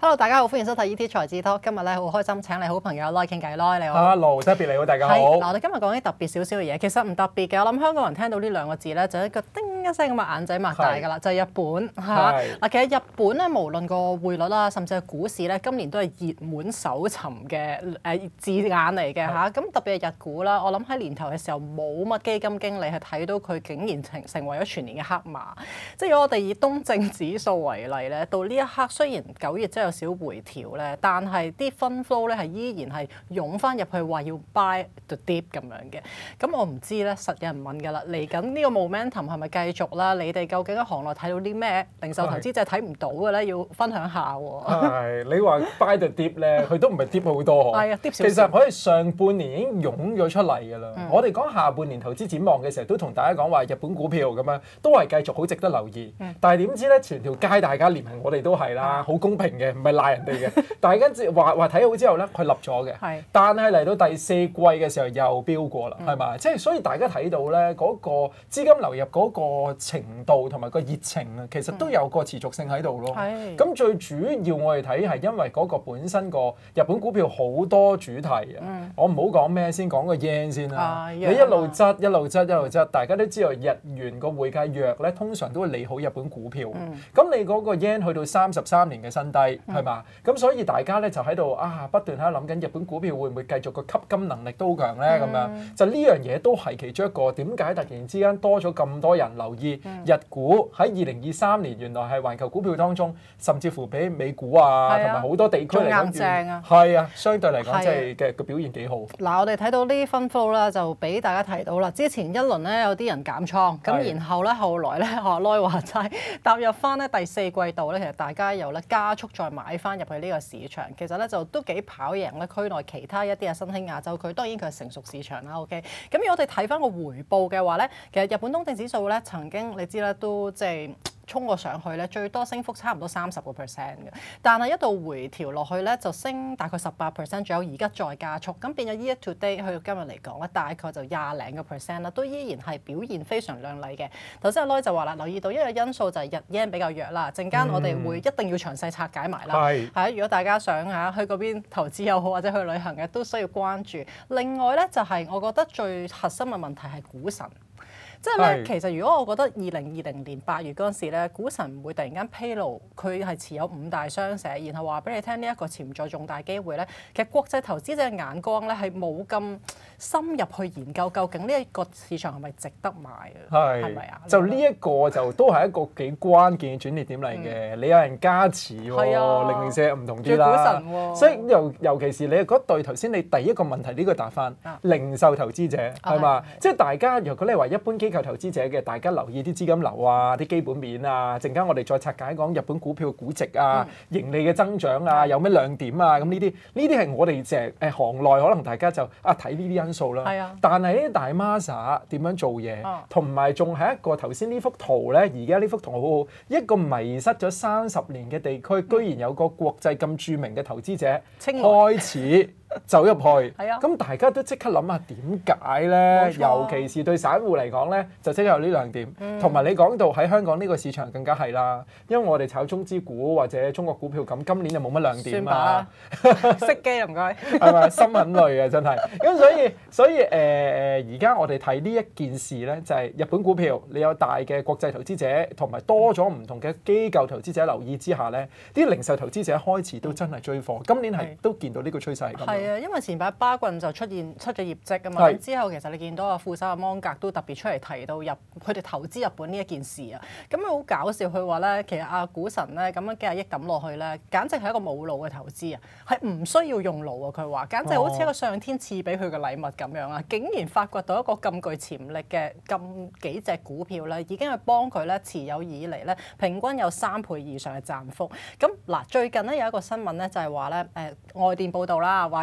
Hello， 大家好，歡迎收睇 ET 財智 Talk。今日咧好開心請嚟好朋友來傾偈，來你好。 Hello， 特別你好，大家好。 嗱，我哋今日講啲特別少少嘅嘢，其實唔特別嘅。我諗香港人聽到呢兩個字咧，就一個叮一聲咁嘅眼仔擘大㗎啦，就係日本嚇。嗱，其實日本咧，無論個匯率啦，甚至係股市咧，今年都係熱門搜尋嘅字眼嚟嘅嚇。咁特別係日股啦，我諗喺年頭嘅時候冇乜基金經理係睇到佢竟然成為咗全年嘅黑馬。即係如果我哋以東證指數為例咧，到呢一刻雖然9月真係有少回調咧，但係啲 fund flow 咧係依然係湧翻入去話要 buy the dip 咁樣嘅。咁我唔知咧，實有人問㗎啦，嚟緊呢個 momentum 係咪繼續啦？你哋究竟喺行內睇到啲咩零售投資者睇唔到嘅咧？要分享下喎。 係你話 buy the dip 咧，佢都唔係 dip 好多係啊，dip 少少。 其實可以上半年已經湧咗出嚟㗎啦。我哋講下半年投資展望嘅時候，都同大家講話日本股票咁樣都係繼續好值得留意。但係點知咧，全條街大家連埋我哋都係啦，好公平嘅，唔係賴人哋嘅。大家話睇好之後咧，佢立咗嘅。係。但係嚟到第四季嘅時候又飆過啦，係嘛？即係所以大家睇到咧嗰個資金流入嗰個程度同埋個熱情啊，其實都有個持續性喺度咯。係。咁最主要我哋睇係因為嗰個本身個日本股票好多主題啊。我唔好講咩先，講個 yen 先啦。你一路質一路質，大家都知道日元個匯價弱咧，通常都會利好日本股票。咁你嗰個 yen 去到33年嘅新低，係嘛？咁所以大家咧就喺度不斷喺度諗緊日本股票會唔會繼續個吸金能力都好強咧？咁樣就呢樣嘢都係其中一個點解突然之間多咗咁多人留意日股喺2023年，原來係環球股票當中，甚至乎比美股同埋好多地區嚟講，係啊，相對嚟講即係嘅個表現幾好。 嗱，我哋睇到呢啲分佈啦，就俾大家睇到啦。之前一輪咧有啲人減倉，咁然後咧後來咧學來話齋踏入翻咧第四季度咧，其實大家又咧加速再買翻入去呢個市場，其實咧就都幾跑贏咧區內其他一啲嘅新興亞洲區。當然佢係成熟市場啦。OK， 咁如果我哋睇翻個回報嘅話咧，其實日本東證指數咧曾經你知啦，都即係衝過上去咧，最多升幅差唔多30%嘅，但係一度回調落去咧就升大概18%左右，而家再加速，咁變咗 year to date 去到今日嚟講咧，大概就20零個%啦，都依然係表現非常亮麗嘅。頭先阿 Loy 就話啦，留意到一個因素就係日 yen 比較弱啦，陣間我哋會一定要詳細拆解埋啦。係如果大家想去嗰邊投資又好或者去旅行嘅，都需要關注。另外咧就係我覺得最核心嘅問題係股神。即係咧，其實如果我覺得2020年8月嗰陣時咧，股神唔會突然間披露佢係持有5大商社，然後話俾你聽呢一個潛在重大機會咧，其實國際投資者嘅眼光咧係冇咁深入去研究究竟呢一個市場係咪值得買嘅，係咪啊？ 就呢一個就都係一個幾關鍵嘅轉捩點嚟嘅。你有人加持喎，零零舍唔同啲啦。股神喎。所以尤其是你嗰對頭先你第一個問題呢個答翻零售投資者係嘛？即係大家如果你話一般機構投資者嘅，大家留意啲資金流啊、啲基本面啊，陣間我哋再拆解講日本股票嘅估值啊、盈利嘅增長啊，有咩亮點啊，咁呢啲係我哋行內可能大家就睇呢啲因素啦。但係呢啲大 Masa 點樣做嘢，同埋仲係一個頭先呢幅圖咧，而家呢幅圖好好，一個迷失咗30年嘅地區，居然有個國際咁著名嘅投資者開始走入去，咁大家都即刻諗下點解咧？尤其是對散戶嚟講咧，就即刻有呢兩點。同埋你講到喺香港呢個市場更加係啦，因為我哋炒中資股或者中國股票咁，今年就冇乜亮點啊。 熄機唔該。 係咪心很累啊？真係。咁所以而家我哋睇呢一件事咧，就係日本股票你有大嘅國際投資者，同埋多咗唔同嘅機構投資者留意之下咧，啲零售投資者開始都真係追貨。今年係都見到呢個趨勢係咁。 因為前排巴郡就出咗業績啊嘛，之後其實你見到阿副手阿芒格都特別出嚟提到佢哋投資日本呢一件事啊，咁佢好搞笑，佢話咧其實阿股神咧咁樣幾廿億抌落去咧，簡直係一個冇腦嘅投資啊，係唔需要用腦啊，佢話簡直好似一個上天賜俾佢嘅禮物咁樣啊，竟然發掘到一個咁具潛力嘅咁幾隻股票咧，已經係幫佢咧持有以嚟咧平均有3倍以上嘅賺幅。咁嗱，最近咧有一個新聞咧就係話咧外電報道啦，話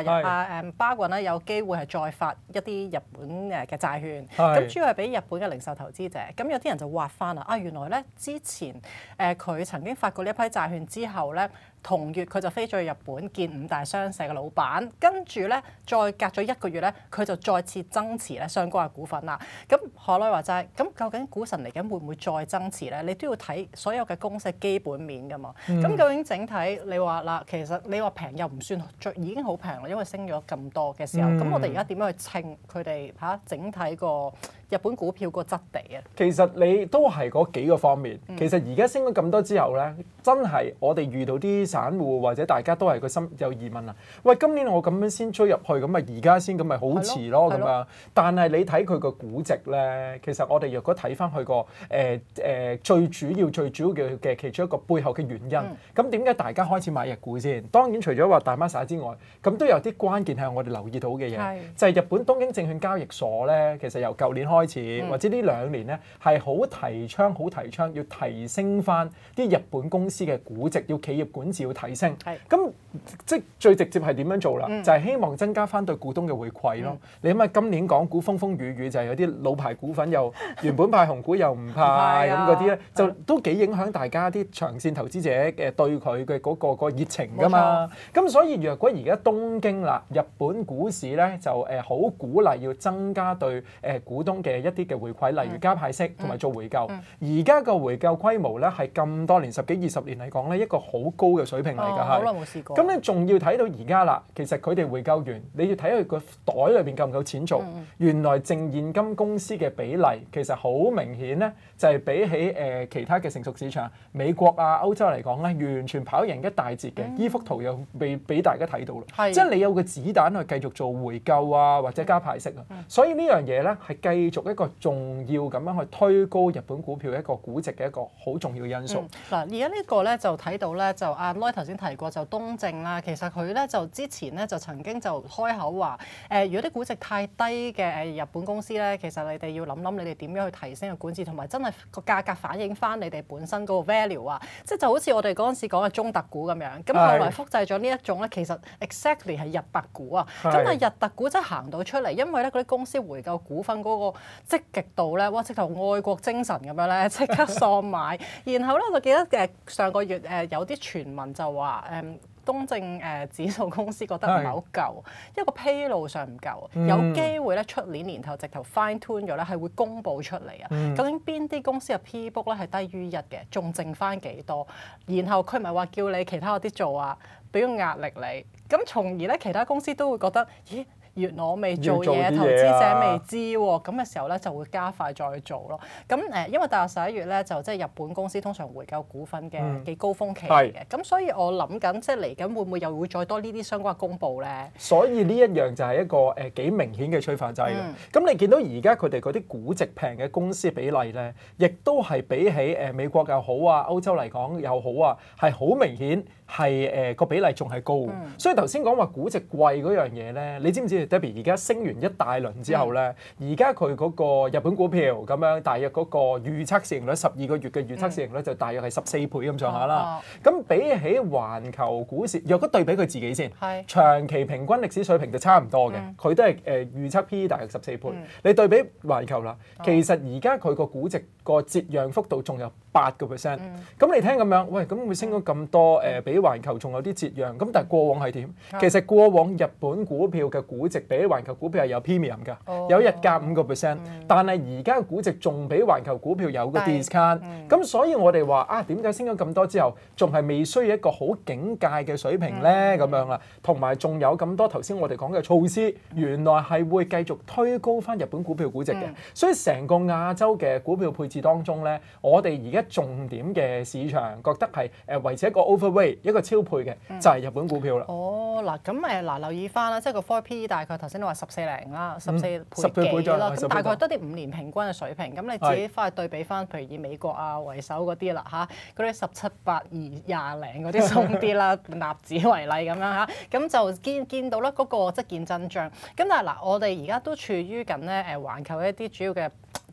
巴郡咧有機會係再發一啲日本嘅債券，咁主要係俾日本嘅零售投資者。咁有啲人就挖翻啦，原來咧之前佢曾經發過呢一批債券之後咧，同月佢就飛咗去日本見5大商社嘅老闆，跟住咧再隔咗1個月咧，佢就再次增持咧相關嘅股份啦。咁何來話齋，咁究竟股神嚟緊會唔會再增持咧？你都要睇所有嘅公司基本面㗎嘛。咁究竟整體你話嗱，其實你話平又唔算已經好平啦，因為升咗咁多嘅時候。咁我哋而家點樣去稱佢哋整體個日本股票個質地啊？ 其實你都係嗰幾個方面。其實而家升咗咁多之後咧，真係我哋遇到啲散戶或者大家都係個心有疑問啦。喂，今年我咁樣先追入去，咁咪而家先咁咪好遲咯咁樣。但係你睇佢個估值咧，其實我哋若果睇翻佢個最主要嘅其中一個背後嘅原因，咁點解大家開始買日股先？當然除咗話大孖沙之外，咁都有啲關鍵係我哋留意到嘅嘢，就係日本東京證券交易所咧，其實由舊年開始或者呢2年咧係好提倡要提升翻啲日本公司嘅估值，要企業管治要提升。咁即最直接係點樣做啦？就係希望增加翻對股東嘅回饋咯。你諗下今年港股風風雨雨，就係有啲老牌股份又原本派紅股又唔派咁嗰啲咧，就都幾影響大家啲長線投資者嘅對佢嘅嗰個熱情㗎嘛。咁所以若果而家東京啦，日本股市咧就好鼓勵要增加對股東嘅一啲嘅回饋，例如加派息同埋做回購。而家個回購規模咧係咁多年10幾20年嚟講咧一個好高嘅水平嚟㗎， 好耐冇試過。 咁你仲要睇到而家啦，其實佢哋回購完，你要睇佢個袋裏邊夠唔夠錢做。原來淨現金公司嘅比例其實好明顯咧，就係比起其他嘅成熟市場，美國啊、歐洲嚟講咧，完全跑贏一大截嘅。依幅圖又俾大家睇到啦，即係你有個子彈去繼續做回購啊，或者加派息啊。所以呢樣嘢咧係繼續一個重要咁樣去推高日本股票一個估值嘅一個好重要嘅因素。 嗱，而家呢個咧就睇到咧，就阿 Loy 頭先提過就東證啦，其實佢咧就之前咧就曾經就開口話如果啲估值太低嘅日本公司咧，其實你哋要諗你哋點樣去提升個管治，同埋真係個價格反映翻你哋本身嗰個 value 啊，即係就好似我哋嗰陣時講嘅中特股咁樣。咁後來複製咗呢一種咧，其實 exactly 係日特股啊。咁但係日特股真係行到出嚟，因為咧嗰啲公司回購股份嗰個積極度咧，哇！直頭愛國精神咁樣咧，即刻喪買。然後咧，我就記得上個月有啲傳聞就話東證指數公司覺得唔係好夠，因為個披露上唔夠，有機會咧出年頭直頭 fine tune 咗咧，係會公佈出嚟啊。究竟邊啲公司嘅 P book 咧係低於1嘅，仲剩翻幾多？然後佢唔係話叫你其他嗰啲做啊，俾個壓力你，咁從而咧其他公司都會覺得，咦？原來我未做嘢，投資者未知喎，咁嘅時候咧就會加快再做咯。咁因為大約11月咧就即係日本公司通常回購股份嘅幾高峰期嚟嘅，咁所以我諗緊即係嚟緊會唔會又會再多呢啲相關嘅公佈咧？所以呢一樣就係一個幾明顯嘅催化劑啦。咁你見到而家佢哋嗰啲估值平嘅公司比例咧，亦都係比起美國又好啊、歐洲嚟講又好啊，係好明顯係個比例仲係高。所以頭先講話估值貴嗰樣嘢咧，你知唔知？Debbie 而家升完一大輪之後咧，而家佢嗰個日本股票咁樣，大約嗰個預測市盈率12個月嘅預測市盈率就大約係14倍咁上下啦。咁比起環球股市，若果對比佢自己先，長期平均歷史水平就差唔多嘅，佢都係預測 P/E 大約14倍。你對比環球啦，其實而家佢個估值個折讓幅度仲有8%。咁你聽咁樣，喂，咁會升咗咁多比環球仲有啲折讓。咁但係過往係點？其實過往日本股票嘅估值比環球股票係有 premium 㗎，有日價5%，但係而家嘅估值仲比環球股票有個 discount，咁所以我哋話點解升咗咁多之後，仲係未需要一個好警戒嘅水平咧？咁樣啦，同埋仲有咁多頭先我哋講嘅措施，原來係會繼續推高翻日本股票估值嘅，所以成個亞洲嘅股票配置當中咧，我哋而家重點嘅市場覺得係維持一個 overweight 一個超配嘅，就係日本股票啦。 嗱咁留意翻啦，即係個 4 P 大概頭先你話14.0啦，14倍幾啦，咁大概得啲5年平均嘅水平。咁你自己翻去對比翻，譬如以美國啊為首嗰啲啦嚇，嗰啲17、8、20、20嗰啲鬆啲啦，納指為例咁樣嚇，咁就見到咧嗰個即係見真章。咁但係嗱，我哋而家都處於緊咧環球一啲主要嘅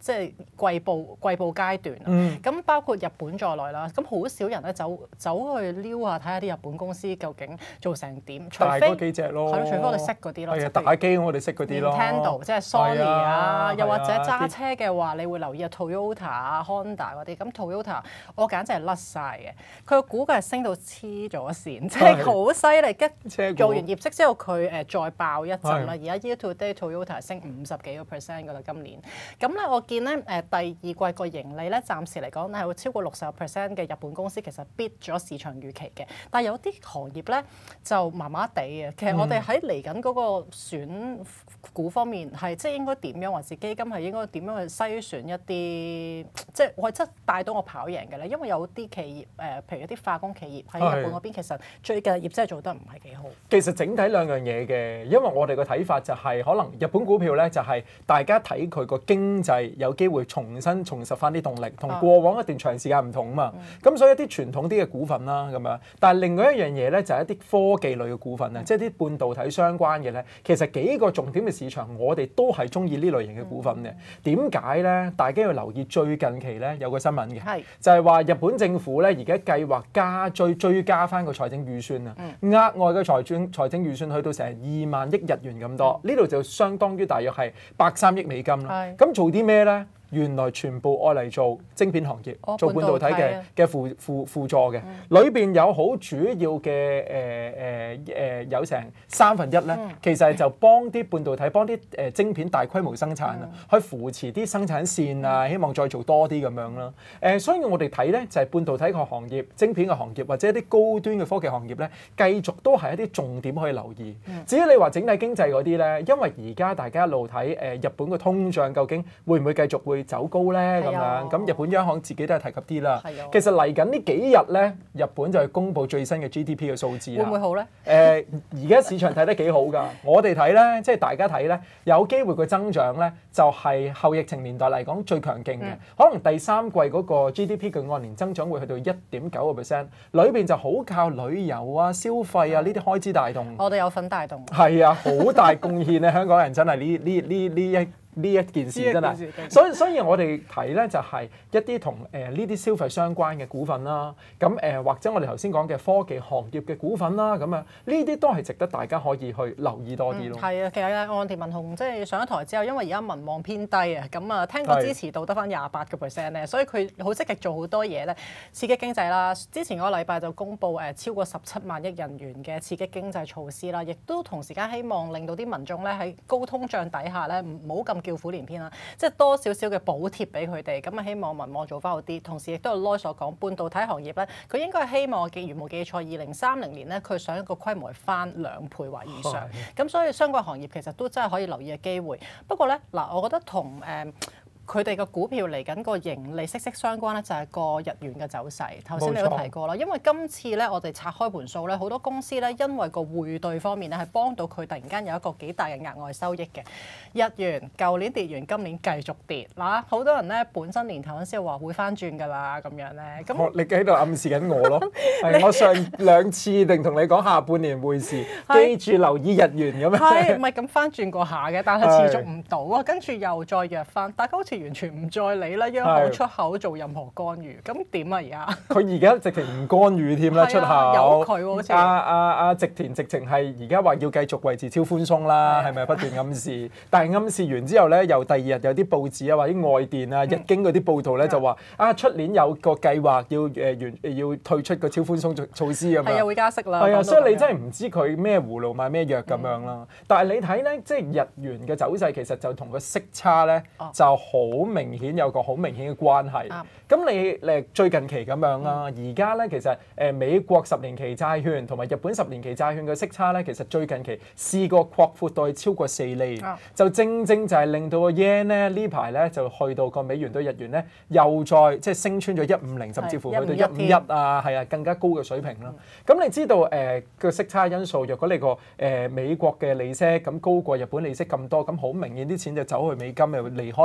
即係季報階段啊。咁包括日本在內啦，咁好少人咧走去撩下睇下啲日本公司究竟做成點，除非大嗰幾隻咯， 係咯，除非我哋識嗰啲咯， 係啊，打機我哋識嗰啲咯 Nintendo 即係 Sony 啊，又或者揸啲車嘅話，你會留意啊 Toyota 啊、Honda 嗰啲。咁 Toyota 我簡直係甩晒嘅，佢個股價係升到黐咗線，即係好犀利。跟做完業績之後，佢再爆一陣啦。而家 year to date Toyota 升50幾個%㗎啦，今年。咁咧我見咧第二季個盈利咧，暫時嚟講係會超過60%嘅日本公司其實 beat 咗市場預期嘅。但係有啲行業咧就麻麻地嘅。其實我哋喺嚟緊嗰個選股方面係即係應該點樣，還是基金係應該點樣去篩選一啲即係我真係帶到我跑贏嘅咧？因為有啲企業譬如一啲化工企業喺日本嗰邊，其實最近業績做得唔係幾好。 其實整體兩樣嘢嘅，因為我哋個睇法就係可能日本股票咧就係大家睇佢個經濟有機會重拾翻啲動力，同過往一段長時間唔同啊嘛。咁所以一啲傳統啲嘅股份啦咁樣，但係另外一樣嘢咧就係一啲科技類嘅股份啊，即係啲半導體相關嘅咧，其實幾個重點嘅市場我哋都係中意呢類型嘅股份嘅。點解咧？大家要留意最近期咧有個新聞嘅，就係話日本政府咧而家計劃追加翻個財政預算啊，額外嘅財政預算去到成2萬億日元咁多，呢度就相當於大約係103億美金啦。咁做啲咩咧？原來全部愛嚟做晶片行業，做半導體嘅輔助嘅，裏邊有好主要嘅有成1/3咧，其實就幫啲半導體、幫啲晶片大規模生產啊，去扶持啲生產線啊，希望再做多啲咁樣啦。所以我哋睇咧就係半導體個行業、晶片嘅行業或者一啲高端嘅科技行業咧，繼續都係一啲重點可以留意。至於你話整體經濟嗰啲咧，因為而家大家一路睇日本嘅通脹究竟會唔會繼續會走高咧咁樣，咁日本央行自己都係提及啲啦。其實嚟緊呢幾日咧，日本就係公布最新嘅 GDP 嘅數字啦。 會唔會好咧？ 而家市場睇得幾好㗎。我哋睇咧，即係大家睇咧，有機會個增長咧，就係後疫情年代嚟講最強勁嘅。可能第三季嗰個 GDP 嘅按年增長會去到1.9%，裏邊就好靠旅遊啊、消費啊呢啲開支帶動。 我哋有份帶動。 係啊，好大貢獻啊！香港人真係呢一件事真係，所以我哋睇咧就係一啲同呢啲消費相關嘅股份啦，咁或者我哋頭先講嘅科技行業嘅股份啦，咁啊呢啲都係值得大家可以去留意多啲咯。 係啊，其實岸田文雄即係上咗台之後，因為而家民望偏低啊，咁啊聽講支持度得翻28%咧，所以佢好積極做好多嘢咧，刺激經濟啦。之前嗰個禮拜就公布超過17萬億日元嘅刺激經濟措施啦，亦都同時間希望令到啲民眾咧喺高通脹底下咧唔好咁叫苦連天啦，即係多少少嘅補貼俾佢哋，咁啊希望民望做翻好啲。同時亦都有內所講，半導體行業咧，佢應該係希望我如冇記錯，2030年咧佢想一個規模係翻2倍或以上。咁所以相關行業其實都真係可以留意嘅機會。不過咧嗱，我覺得同佢哋嘅股票嚟緊個盈利息息相關咧，就係個日元嘅走勢。頭先你都提過啦，因為今次咧我哋拆開盤數咧，好多公司咧因為個匯兌方面咧係幫到佢突然間有一個幾大嘅額外收益嘅。日元舊年跌完，今年繼續跌嗱，好多人咧本身年頭嗰陣時話會翻轉㗎啦，咁樣咧。咁你喺度暗示緊我咯？係我上2次定同你講下半年匯市，記住留意日元咁樣。 係唔係咁翻轉過下嘅？但係持續唔到啊，跟住又再弱翻，大家好似完全唔再理啦，央行出口做任何干預，咁點啊而家？佢而家直情唔干預添啦，出口有佢喎，好似阿植田直情係而家話要繼續維持超寬鬆啦，係咪不斷暗示？但係暗示完之後咧，又第2日有啲報紙啊，或者外電啊、日經嗰啲報道咧就話出年有個計劃要退出個超寬鬆措施咁樣。 係啊，會加息啦。 係啊，所以你真係唔知佢咩葫蘆賣咩藥咁樣啦。但係你睇咧，即係日元嘅走勢其實就同個息差咧就好明顯有個好明顯嘅關係。咁你最近期咁樣啦，而家咧其實美國10年期債券同埋日本10年期債券嘅息差咧，其實最近期試過擴闊到超過4厘，就正就係令到個 yen 咧呢排咧就去到個美元對日元咧又再即係升穿咗150，甚至乎去到151啊，係啊，更加高嘅水平啦。咁你知道個息差因素，若果你個美國嘅利息咁高過日本利息咁多，咁好明顯啲錢就走去美金，又離開日元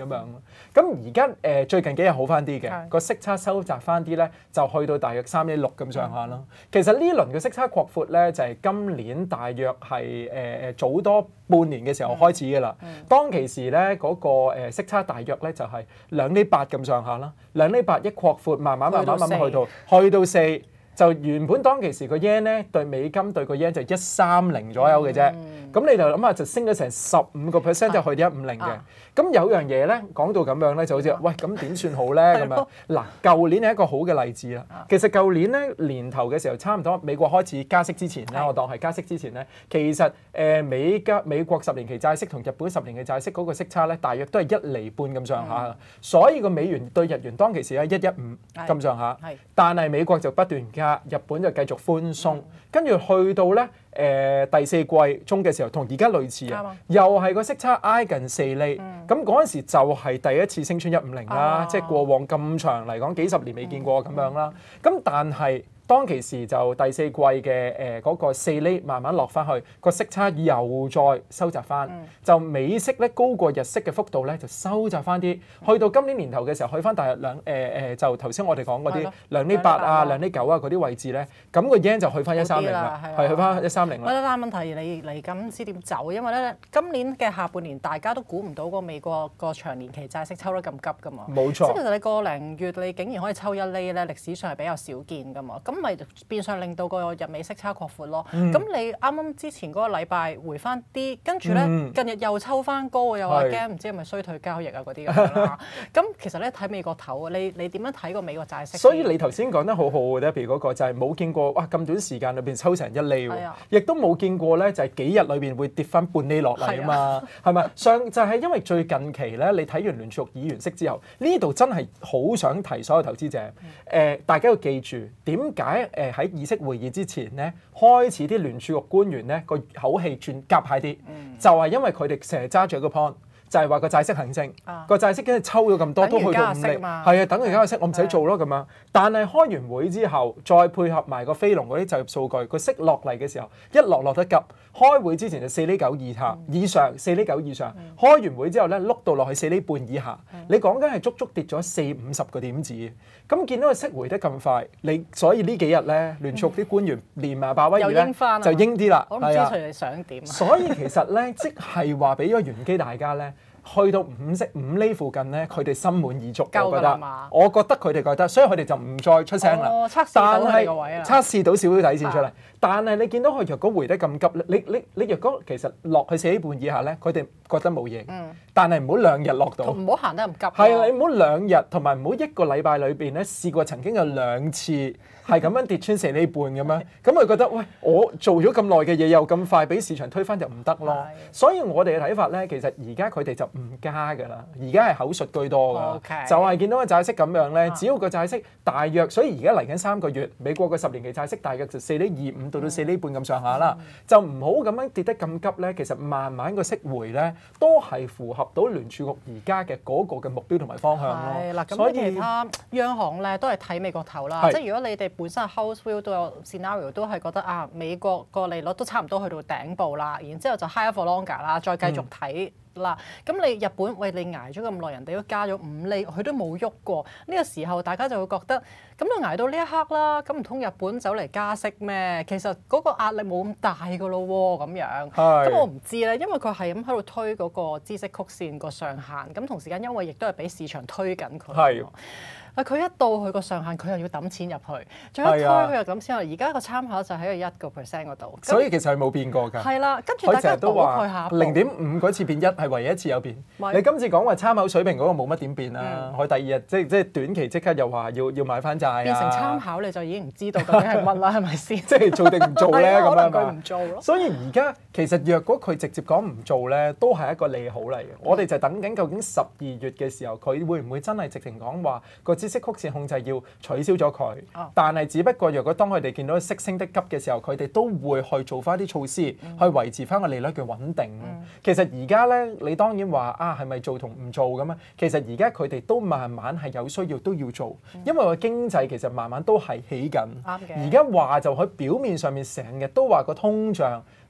咁樣。咁而家最近幾日好翻啲嘅，個息差收窄翻啲咧，就去到大約3.6咁上下啦。其實呢輪嘅息差擴闊咧，就係今年大約係早多半年嘅時候開始㗎啦。當其時咧嗰個息差大約咧就係2.8咁上下啦，2.8一擴闊，慢慢去到4。就原本當其時個 yen 咧對美金對個 yen 就130左右嘅啫，咁你就諗下就升咗成15%就去到150嘅。咁有樣嘢咧講到咁樣咧就好似喂咁點算好咧咁樣？嗱，舊年係一個好嘅例子啦。其實舊年咧年頭嘅時候差唔多美國開始加息之前咧，我當係加息之前咧，其實美國10年期債息同日本10年期債息嗰個息差咧，大約都係1厘半咁上下。所以個美元對日元當其時係115咁上下，但係美國就不斷加，日本就繼續寬鬆，跟住去到咧第四季中嘅時候，同而家類似啊，又係個息差挨近4厘，咁嗰陣時就係第一次升穿150啦，即係過往咁長嚟講幾十年未見過咁樣啦。咁但係當其時就第四季嘅嗰個4厘慢慢落翻去，個息差又再收窄翻，就美息咧高過日息嘅幅度咧就收窄翻啲，去到今年年頭嘅時候去翻大約就頭先我哋講嗰啲2.8啊、2.9啊嗰啲位置咧，咁個 yen 就去翻130啦，係去翻130啦。 但係問題你嚟緊唔知點走，因為咧今年嘅下半年大家都估唔到個美國個長年期債息抽得咁急㗎嘛。 冇錯。 即係其實你個零月你竟然可以抽1厘咧，歷史上係比較少見㗎嘛。咁咪變相令到個日美息差擴闊咯。咁你啱啱之前嗰個禮拜回翻啲，跟住咧近日又抽翻高，又話驚唔知係咪衰退交易啊嗰啲咁樣啦。咁其實咧睇美國頭，你點樣睇個美國債息？ 所以你頭先講得好好嘅，譬如嗰個就係冇見過哇咁短時間裏邊抽成1厘喎，亦都冇見過咧就係幾日裏邊會跌翻半厘落嚟啊嘛，係咪？就係因為最近期咧，你睇完聯儲局議員息之後，呢度真係好想提所有投資者，大家要記住點解喺議息會議之前咧，開始啲聯儲局官員咧個口氣轉鴿派啲，就係因為佢哋成日揸住一個 point，就係話個債息行升，個債息跟住抽咗咁多，都去到5厘，係啊，等佢加息，我唔使做咯咁樣。但係開完會之後，再配合埋個非農嗰啲就業數據，個息落嚟嘅時候，一落得急。開會之前就4厘9以上，4厘9以上。開完會之後咧，碌到落去4厘半以下。你講緊係足足跌咗40-50個點子。咁見到個息回得咁快，所以呢幾日咧，聯儲啲官員連埋鮑威爾咧就鷹啲啦。 我唔知佢哋想點。 所以其實咧，即係話俾咗玄機大家咧。去到5厘附近咧，佢哋心滿意足，我覺得佢哋覺得，所以佢哋就唔再出聲啦。但係測試到少少底線出嚟，但係你見到佢若果回得咁急咧，你若果其實落去4厘半以下咧，佢哋覺得冇嘢。但係唔好2日落到， 唔好行得咁急。 係啊，你唔好2日，同埋唔好1個禮拜裏邊咧試過曾經有2次係咁樣跌穿4厘半咁樣，咁佢覺得喂，我做咗咁耐嘅嘢又咁快俾市場推翻就唔得咯。所以我哋嘅睇法咧，其實而家佢哋就唔加㗎啦，而家係口述居多㗎，就係見到個債息咁樣咧，只要個債息大約，所以而家嚟緊3個月，美國個10年期債息大約就4厘25到4厘半咁上下啦，就唔好咁樣跌得咁急咧。其實慢慢個息回咧，都係符合到聯儲局而家嘅嗰個嘅目標同埋方向咯。 係啦，咁其他央行咧都係睇美國頭啦，即係如果你哋本身 House View 都有 scenario 都係覺得啊，美國個利率都差唔多去到頂部啦，然之後就 higher for longer 啦，再繼續睇。嗱，咁你日本喂你捱咗咁耐，人哋都加咗5厘，佢都冇喐過。呢個時候大家就會覺得，咁都捱到呢一刻啦，咁唔通日本走嚟加息咩？其實嗰個壓力冇咁大噶咯喎，咁樣。咁我唔知咧，因為佢係咁喺度推嗰個孳息曲線個上限，咁同時間因為亦都係俾市場推緊佢。佢一到佢個上限，佢又要揼錢入去，再一推佢又揼錢入。而家個參考就喺個1% 嗰度。所以其實係冇變過㗎。 係啦，跟住大家都話 0.5嗰次變1係唯一一次有變。你今次講話參考水平嗰個冇乜點變啦。佢第二日即係短期即刻又話要買翻債啊。 變成參考你就已經唔知道究竟係乜啦，係咪先？ 即係做定唔做咧咁樣佢唔做咯。 所以而家其實若果佢直接講唔做咧，都係一個利好嚟嘅。我哋就等緊究竟12月嘅時候，佢會唔會真係直情講話個孳息曲線控制要取消咗佢？但係只不過若果當佢哋見到息升得急嘅時候，佢哋都會去做翻啲措施去維持翻個利率嘅穩定。其實而家咧，你當然話啊，係咪做同唔做咁啊？其實而家佢哋都慢慢係有需要都要做，因為個經濟其實慢慢都係起緊。而家話就喺表面上面成日都話個通脹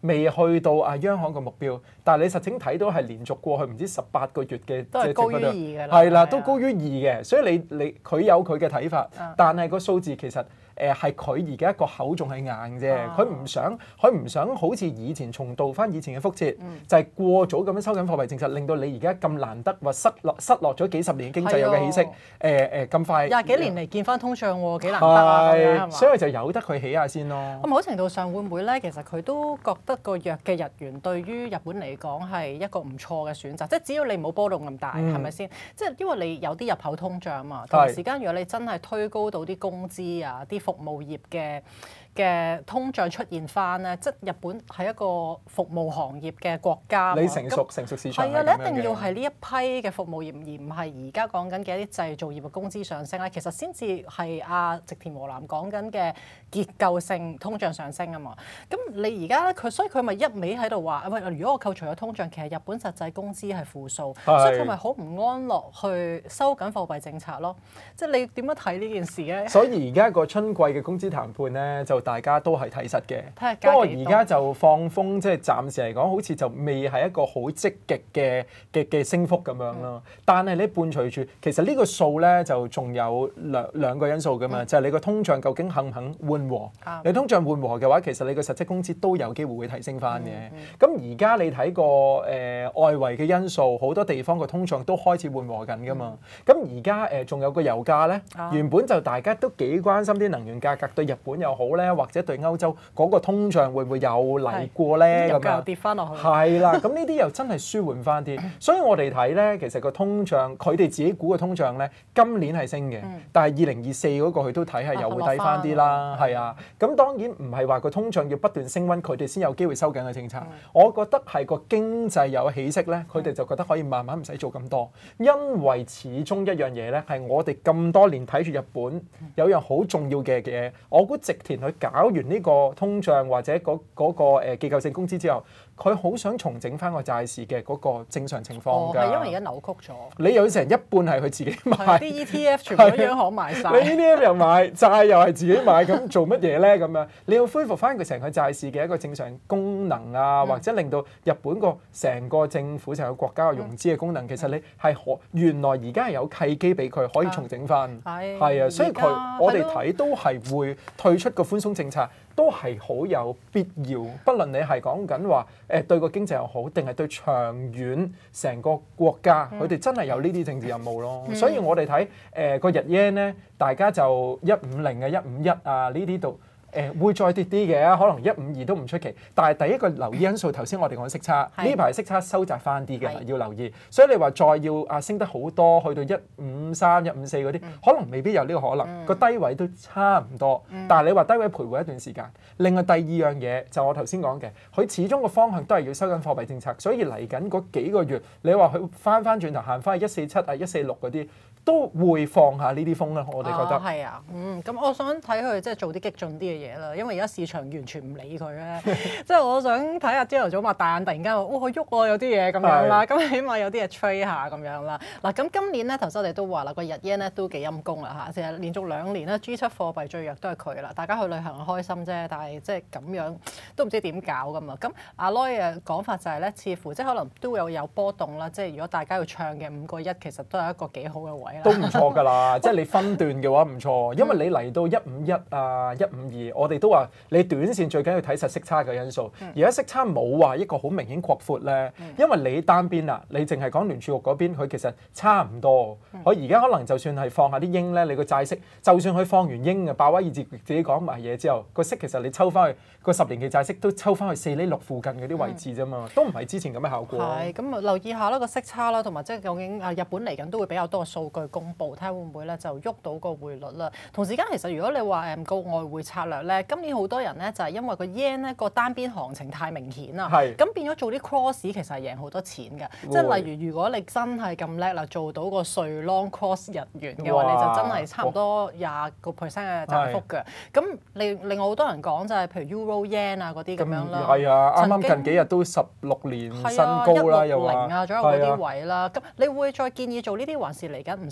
未去到央行嘅目標，但係你實情睇到係連續過去唔知18個月嘅， 都係高於2嘅啦， 係啦，都高於2嘅，所以你佢有佢嘅睇法，但係個數字其實係佢而家個口仲係硬啫，佢唔想好似以前重蹈翻以前嘅覆轍，就係過早咁樣收緊貨幣政策，令到你而家咁難得話失落咗幾十年經濟有嘅起色，咁快 20幾年嚟見翻通脹喎，幾難得啊咁樣係嘛？ 所以就由得佢起下先咯。 咁某程度上會唔會咧？其實佢都覺得個弱嘅日元對於日本嚟講係一個唔錯嘅選擇，即係只要你唔好波動咁大，係咪先？即係因為你有啲入口通脹啊嘛，同時間如果你真係推高到啲工資啊、啲服務業嘅通脹出現翻咧，即係日本係一個服務行業嘅國家。 你成熟市場係啊，你一定要係呢一批嘅服務業，而唔係而家講緊嘅一啲製造業嘅工資上升咧。其實先至係植田和男講緊嘅結構性通脹上升啊嘛。咁你而家咧所以佢咪一味喺度話喂，如果我扣除咗通脹，其實日本實際工資係負數，所以佢咪好唔安樂去收緊貨幣政策咯。即係你點樣睇呢件事咧？ 所以而家個春季嘅工資談判咧，就大家都係睇實嘅。不過而家就放風，即係暫時嚟講，好似就未係一個好積極嘅升幅咁樣咯。但係你伴隨住，其實呢個數咧就仲有兩個因素㗎嘛，就係你個通脹究竟肯唔肯緩和？你通脹緩和嘅話，其實你個實質工資都有機會會提升翻嘅。咁而家你睇個外圍嘅因素，好多地方個通脹都開始緩和緊㗎嘛。咁而家仲有個油價咧，原本就大家都幾關心啲能源價格對日本又好咧，或者對歐洲嗰個通脹會唔會又嚟過咧？ 油價又跌翻落去。 係啦，咁呢啲又真係舒緩翻啲。所以我哋睇咧，其實個通脹，佢哋自己估嘅通脹咧，今年係升嘅，但係2024嗰個佢都睇係又會低翻啲啦。係啊，咁當然唔係話個通脹要不斷升溫，佢哋先有機會收緊嘅政策。我覺得係個經濟有起色咧，佢哋就覺得可以慢慢唔使做咁多，因為始終一樣嘢咧係我哋咁多年睇住日本有樣好重要嘅嘢，我估植田去搞完呢個通脹或者嗰個結構性工資之後，佢好想重整翻個債市嘅嗰個正常情況㗎。 係因為而家扭曲咗。 你有成一半係佢自己買， 啲 ETF 全部都央行買晒。 你 ETF 又買，債又係自己買，咁做乜嘢咧？咁樣你要恢復翻佢成個債市嘅一個正常功能啊，或者令到日本個成個政府成個國家嘅融資嘅功能，其實你係原來而家係有契機俾佢可以重整翻。係啊，所以我哋睇都係會退出個寬鬆政策。都係好有必要，不論你係講緊話對個經濟又好，定係對長遠成個國家，佢哋真係有呢啲政治任務咯。所以我哋睇個日 yen 咧，大家就150啊、151啊呢啲度。會再跌啲嘅，可能152都唔出奇。但係第一個留意因素，頭先我哋講息差，呢排息差收窄翻啲嘅，要留意。所以你話再要升得好多，去到153、154嗰啲，可能未必有呢個可能。個低位都差唔多，但係你話低位徘徊一段時間。另外第二樣嘢就我頭先講嘅，佢始終個方向都係要收緊貨幣政策，所以嚟緊嗰幾個月，你話佢翻轉頭行翻去147啊、146嗰啲，都會放下呢啲風啦。我哋覺得係啊，咁我想睇佢即係做啲激進啲嘅嘢啦，因為而家市場完全唔理佢咧，即係我想睇下朝頭早擘大眼，突然間話哇佢喐喎，有啲嘢咁樣啦，咁起碼有啲嘢吹下咁樣啦。嗱咁今年咧頭先我哋都話啦，個日 yen 咧都幾陰功啦嚇，成日連續2年咧 G7 貨幣最弱都係佢啦。大家去旅行開心啫，但係即係咁樣都唔知點搞噶嘛。咁阿 Loy 嘅講法就係咧，似乎即係可能都會有波動啦。即係如果大家要唱嘅5個1，其實都係一個幾好嘅位啦。 都唔錯㗎啦，即係你分段嘅話唔錯，因為你嚟到151啊、152，我哋都話你短線最緊要睇實息差嘅因素。而家息差冇話一個好明顯擴闊咧，因為你單邊啦，你淨係講聯儲局嗰邊，佢其實差唔多。佢而家可能就算係放下啲鷹咧，你個債息就算佢放完鷹啊，鮑威爾自己講埋嘢之後，個息其實你抽翻去個10年期債息都抽翻去4厘6附近嗰啲位置啫嘛，都唔係之前咁嘅效果。 係咁留意下啦個息差啦，同埋即係究竟日本嚟緊都會比較多嘅數據公佈，睇下會唔會咧就喐到個匯率啦。同時間其實如果你話個外匯策略咧，今年好多人咧就係因為個 yen 咧個單邊行情太明顯啦，咁變咗做啲 cross 其實係贏好多錢嘅。即係例如如果你真係咁叻啦，做到個瑞郎 cross 日元嘅話，你就真係差唔多20%嘅賺幅嘅。咁另外好多人講就係譬如 Euro Yen 啊嗰啲咁樣啦。 係啊，啱啱近幾日都16年新高啦，又話 160啊左右嗰啲位啦。咁你會再建議做呢啲，還是嚟緊唔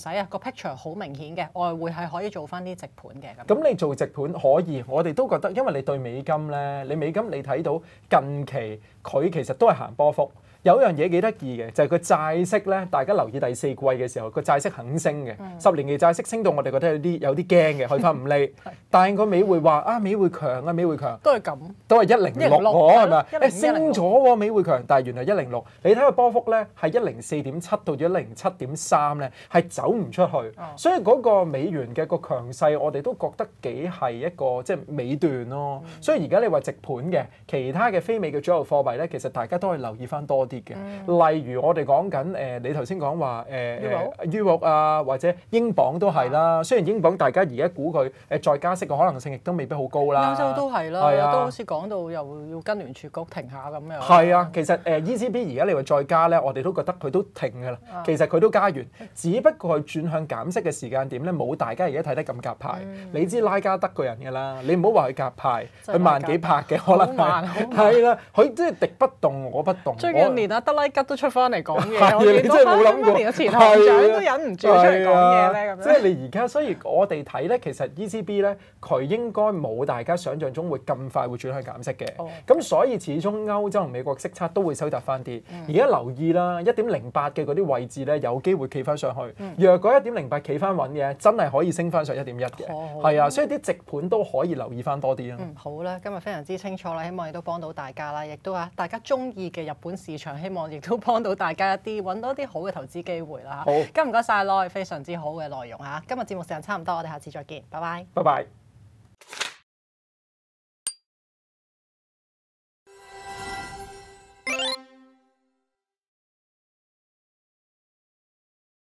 使啊，個 picture 好明顯嘅，外匯係可以做翻啲直盤嘅咁。 咁你做直盤可以，我哋都覺得，因為你對美金咧，你美金你睇到近期佢其實都係行波幅。有樣嘢幾得意嘅，就係個債息咧，大家留意第四季嘅時候，個債息肯升嘅，10年期債息升到我哋覺得有啲驚嘅，去翻5厘。但係個美匯話啊，美匯強啊，美匯強， 都係咁， 都係106喎，係咪？ 106 升咗喎，美匯強，但係原來106。你睇個波幅咧，係104.7到107.3咧，係走唔出去。所以嗰個美元嘅個強勢，我哋都覺得幾係一個即係尾段咯。所以而家你話直盤嘅其他嘅非美嘅主流貨幣咧，其實大家都可以留意翻多啲嘅，例如我哋講緊你頭先講話Euro 啊，或者英鎊都係啦。雖然英鎊大家而家估佢再加息嘅可能性亦都未必好高啦。 歐洲都係啦，都好似講到又要跟聯儲局停下咁樣。 係啊，其實ECB 而家你話再加咧，我哋都覺得佢都停㗎啦。其實佢都加完，只不過佢轉向減息嘅時間點咧，冇大家而家睇得咁鴿派。你知拉加德個人㗎啦，你唔好話佢鴿派，佢萬幾拍嘅可能係啦，佢即係敵不動我不動。 連阿德拉吉都出翻嚟講嘢， 係啊，你真係冇諗過， 連個前行長都忍唔住出嚟講嘢咧，咁樣。 即係你而家，所以我哋睇咧，其實 ECB 咧，佢應該冇大家想象中會咁快會轉向減息嘅。咁所以始終歐洲同美國息差都會收窄翻啲。而家留意啦，1.08嘅嗰啲位置咧，有機會企翻上去。若果1.08企翻穩嘅，真係可以升翻上1.1嘅。係啊，所以啲直盤都可以留意翻多啲啦。 好啦，今日非常之清楚啦，希望亦都幫到大家啦，亦都大家中意嘅日本市場，希望亦都幫到大家一啲揾多啲好嘅投資機會啦。好，唔該晒，非常之好嘅內容嚇。今日節目時間差唔多，我哋下次再見，拜拜。 拜拜。